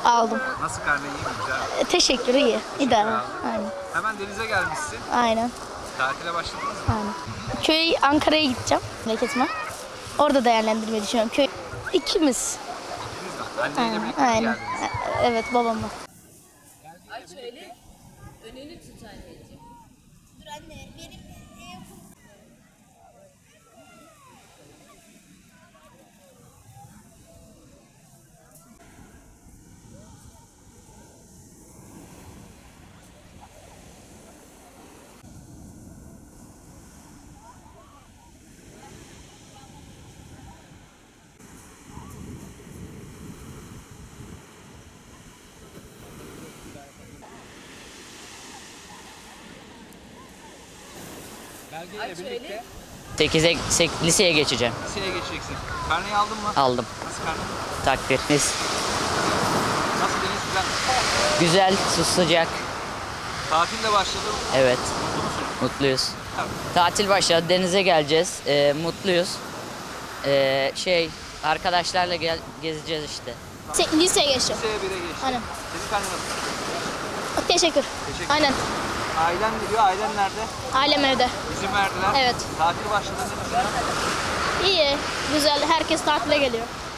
Aldım. Nasıl karne, iyi mi, güzel mi? Teşekkür, iyi. İdare. aldın. Aynen. Hemen denize gelmişsin. Aynen. Tatile başladınız mı? Aynen. Köy Ankara'ya gideceğim. Memleketime. Orada değerlendirmeyi düşünüyorum. Köy ikimiz. İkiniz de. Anneyle birlikte mi Aynen. geldiniz? Evet, babamla. Aç öyle. Önünü tut anneciğim. Dur anne, benim Belgeyle birlikte 8'e liseye geçeceğim. liseye geçeceksin. Karneyi aldın mı? Aldım. Nasıl karne? Takdir. Nasıl, deniz güzel mi? Güzel, su sıcak. Tatil de başladı. Evet. Mutlu musun? Mutluyuz. Tabii. Tatil başladı. Denize geleceğiz. Mutluyuz. Arkadaşlarla gezeceğiz işte. liseye geçeceğim. Liseye 1'e geçtin. Aynen. Senin karne nasıl? Teşekkür. Teşekkür Aynen. Ailen gidiyor. Ailen nerede? Ailem evde. İzin verdiler. Evet. Tatil başladı. Ne düşünüyorsun? İyi, güzel. Herkes tatile geliyor.